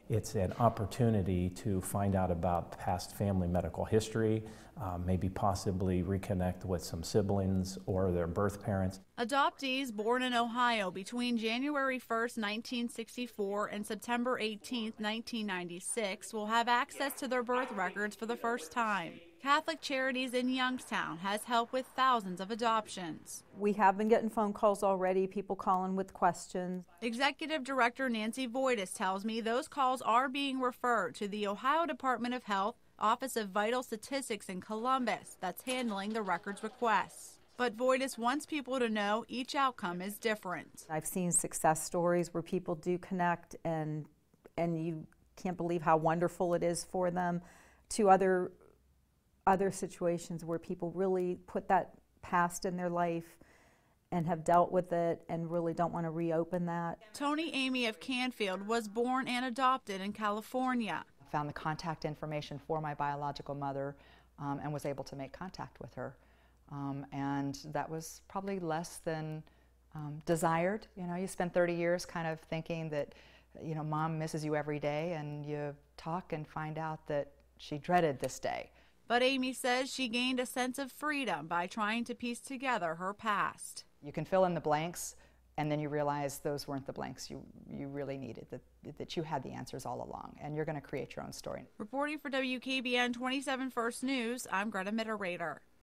It's an opportunity to find out about past family medical history, maybe possibly reconnect with some siblings or their birth parents. Adoptees born in Ohio between January 1st, 1964 and September 18th, 1996 will have access to their birth records for the first time. Catholic Charities in Youngstown has helped with thousands of adoptions. We have been getting phone calls already, people calling with questions. Executive Director Nancy Voitis tells me those calls are being referred to the Ohio Department of Health Office of Vital Statistics in Columbus that's handling the records requests. But Voitis wants people to know each outcome is different. I've seen success stories where people do connect and you can't believe how wonderful it is for them, to other situations where people really put that past in their life and have dealt with it and really don't want to reopen that. Tony Amy of Canfield was born and adopted in California. Found the contact information for my biological mother and was able to make contact with her. And that was probably less than desired. You know, you spend 30 years kind of thinking that, you know, mom misses you every day, and you talk and find out that she dreaded this day. But Amy says she gained a sense of freedom by trying to piece together her past. You can fill in the blanks, and then you realize those weren't the blanks you really needed, that you had the answers all along, and you're going to create your own story. Reporting for WKBN 27 First News, I'm Greta Mittereder.